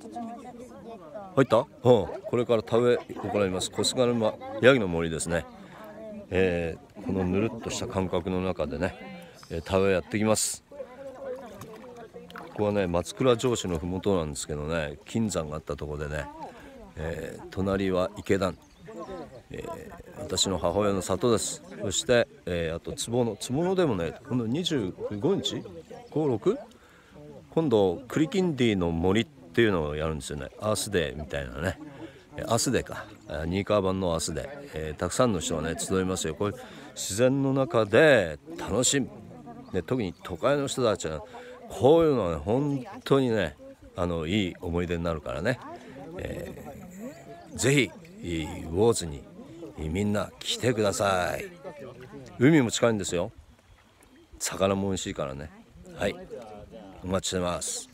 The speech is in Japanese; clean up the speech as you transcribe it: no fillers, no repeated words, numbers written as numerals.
入った？これから田植え行います小菅沼ヤギの森ですね。このぬるっとした感覚の中でね、田植えやってきます。ここはね松倉城址の麓なんですけどね、金山があったところでね、隣は池田、私の母親の里です。そして、あと坪野でもね、今度25日56今度クリキンディの森っていうのをやるんですよね。アースデーみたいなね、アースデーか、ニーカー版のアースデー、たくさんの人がね集いますよ。これ自然の中で楽しむ、ね、特に都会の人たちはこういうのはね本当にねいい思い出になるからね、ぜひウォーズにみんな来てください。海も近いんですよ。魚も美味しいからね。はい、お待ちしてます。